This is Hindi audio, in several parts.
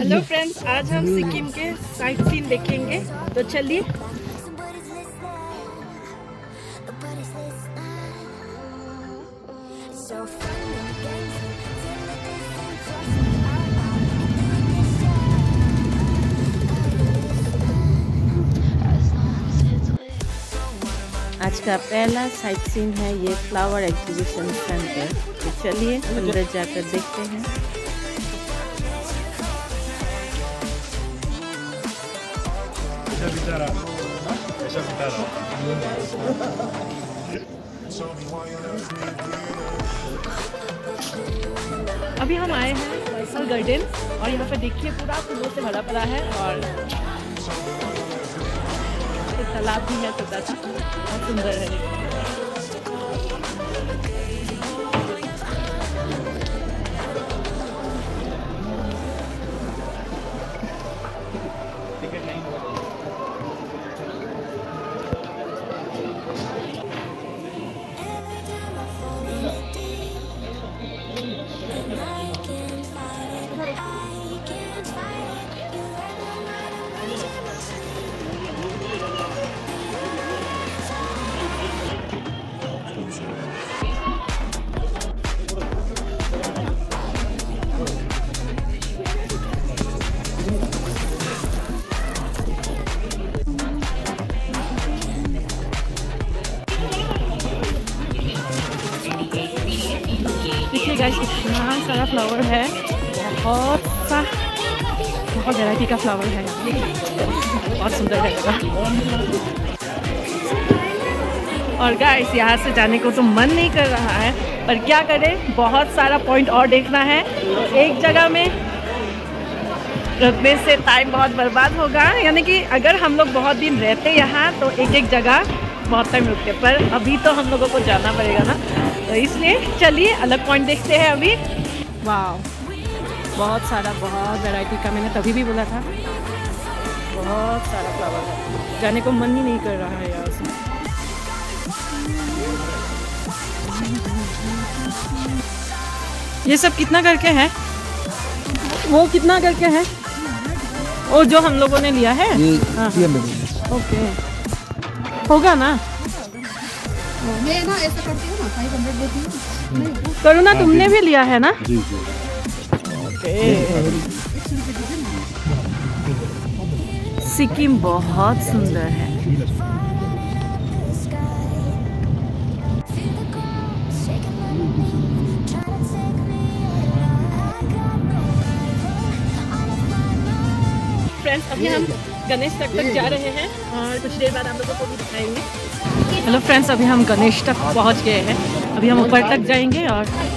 हेलो फ्रेंड्स, आज हम सिक्किम के साइट सीन देखेंगे, तो चलिए। आज का पहला साइट सीन है ये फ्लावर एग्जीबिशन सेंटर। तो चलिए अंदर जाकर देखते हैं। अभी हम आए हैं वाइसल गार्डन और यहाँ पे देखिए पूरा फूलों से भरा पड़ा है और तालाब भी है छोटा सा, बहुत सुंदर है। देखिए गाइस, इतना सारा फ्लावर है, बहुत वैरायटी का फ्लावर है, बहुत सुंदर लगेगा। और गाइस, यहाँ से जाने को तो मन नहीं कर रहा है, पर क्या करें, बहुत सारा पॉइंट और देखना है। एक जगह में रुकने से टाइम बहुत बर्बाद होगा, यानी कि अगर हम लोग बहुत दिन रहते यहाँ तो एक एक जगह बहुत टाइम रुकते, पर अभी तो हम लोगों को जाना पड़ेगा ना, तो इसलिए चलिए अलग पॉइंट देखते हैं अभी। वाह, बहुत वैरायटी का, मैंने तभी भी बोला था, बहुत सारा फ्लावर है, जाने को मन ही नहीं कर रहा है यार से। ये सब कितना करके है? वो कितना करके है? वो जो हम लोगों ने लिया है? हाँ। ओके, होगा ना? मैं ना ऐसा करती हूँ ना, 500 देती हूँ। करुणा, तुमने भी लिया है ना? जी। सिक्किम बहुत सुंदर है। फ्रेंड्स, अभी हम गणेश तक जा रहे हैं और कुछ देर बाद हम लोगों को भी दिखाएंगे। हेलो फ्रेंड्स, अभी हम गणेश तक पहुंच गए हैं, अभी हम ऊपर तक जाएंगे।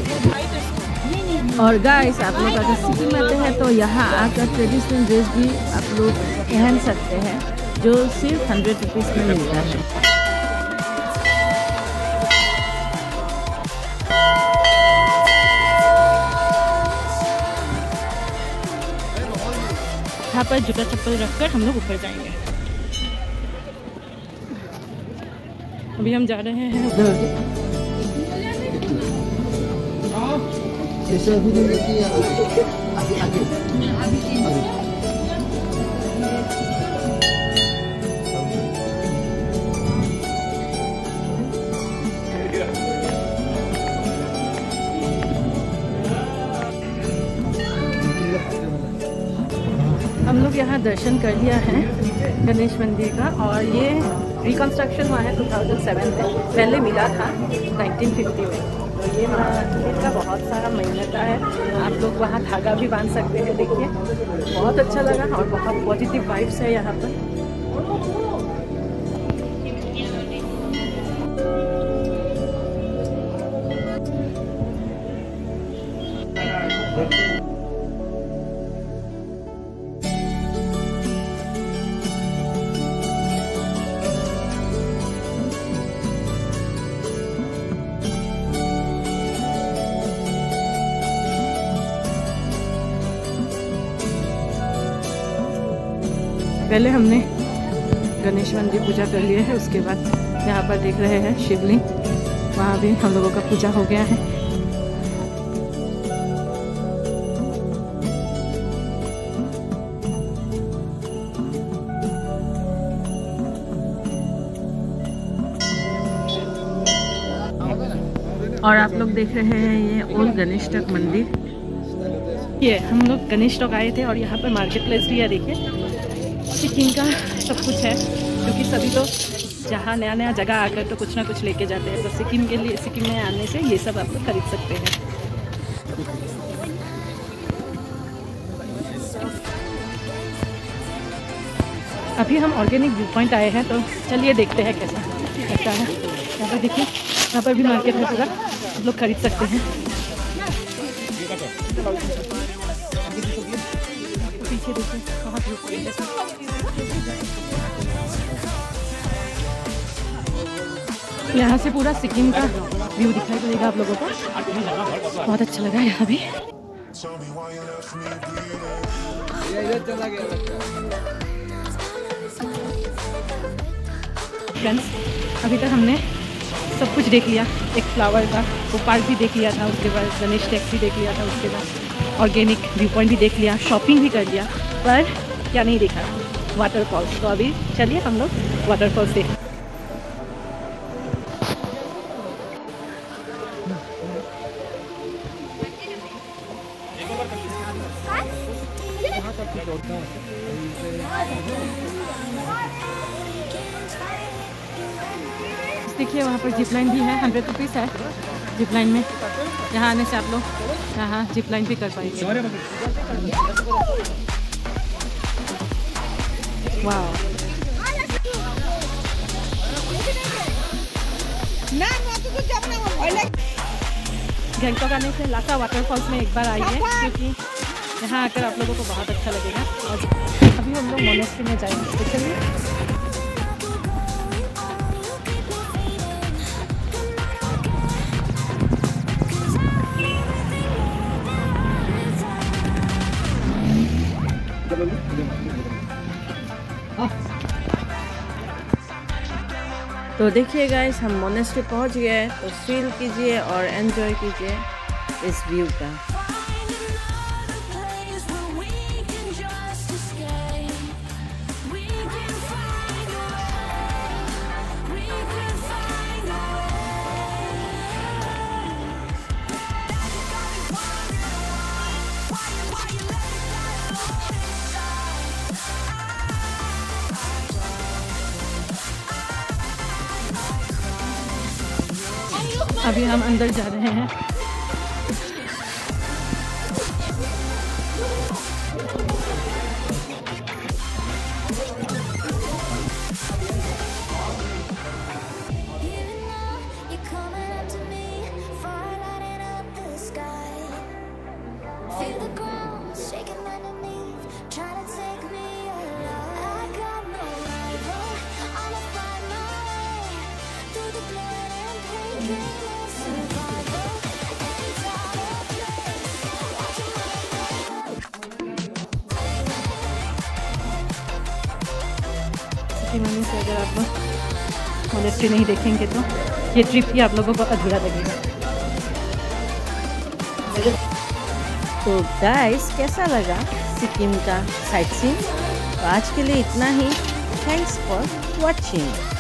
और गाइस, आप लोग अगर सिक्किम आते हैं तो यहाँ आकर ट्रेडिशनल ड्रेस भी आप लोग पहन सकते हैं, जो सिर्फ 100 रुपीज़ में मिलता है। यहाँ पर जूता चप्पल रखकर हम लोग ऊपर जाएंगे। अभी हम जा रहे हैं उधर। हम लोग यहाँ दर्शन कर लिया है गणेश मंदिर का, और ये रिकंस्ट्रक्शन हुआ है 2007 में, पहले मिला था 1950 में। तो ये मंदिर का बहुत सारा मान्यता है, आप लोग वहाँ धागा भी बांध सकते हैं। देखिए, बहुत अच्छा लगा और बहुत पॉजिटिव वाइब्स है यहाँ पर। पहले हमने गणेश मंदिर पूजा कर लिए है, उसके बाद यहाँ पर देख रहे हैं शिवलिंग, वहाँ भी हम लोगों का पूजा हो गया है। और आप लोग देख रहे हैं ये ओल्ड गणेश टॉक मंदिर। ये हम लोग गणेश टॉक आए थे और यहाँ पर मार्केट प्लेस भी है। देखिए सिक्किम का सब कुछ है, क्योंकि सभी लोग जहाँ नया नया जगह आकर तो कुछ ना कुछ लेके जाते हैं। तो सिक्किम के लिए, सिक्किम में आने से ये सब आप लोग खरीद सकते हैं। अभी हम ऑर्गेनिक व्यू पॉइंट आए हैं, तो चलिए देखते हैं कैसा लगता है। यहाँ पर देखिए, यहाँ पर भी मार्केट है पूरा, आप लोग खरीद सकते हैं। पीछे देखिए बहुत व्यू पॉइंट है। यहाँ से पूरा सिक्किम का व्यू दिखाई देगा आप लोगों को। बहुत अच्छा लगा यहाँ भी। फ्रेंड्स, अभी तक हमने सब कुछ देख लिया। एक फ्लावर का वो पार्क भी देख लिया था, उसके बाद गणेश टेक भी देख लिया था, उसके बाद ऑर्गेनिक व्यू पॉइंट भी देख लिया, शॉपिंग भी कर लिया। पर क्या नहीं देखा, वाटरफॉल्स। तो अभी चलिए हम लोग वाटरफॉल्स देखें। देखिए वहाँ पर जिप लाइन भी है, 100 रुपीज़ है जिप लाइन में। यहाँ आने से आप लोग यहाँ जिप लाइन भी कर पाएंगे। वाह, गैंगटॉक आने से लासा वाटरफॉल्स में एक बार आइए, क्योंकि यहाँ आकर आप लोगों को बहुत अच्छा लगेगा। और अभी हम लोग मोनेस्ट्री में जाएंगे। तो चलिए तो देखिए गाइस, हम मोनेस्ट्री पहुंच गए। तो फील कीजिए और एंजॉय कीजिए इस व्यू का। अभी हम अंदर जा रहे हैं। मम्मी से अगर आप लोग मोनेस्ट्री नहीं देखेंगे तो ये ट्रिप ही आप लोगों को अधूरा लगेगा। तो गाइस, कैसा लगा सिक्किम का साइट सीइंग? तो आज के लिए इतना ही। Thanks for watching.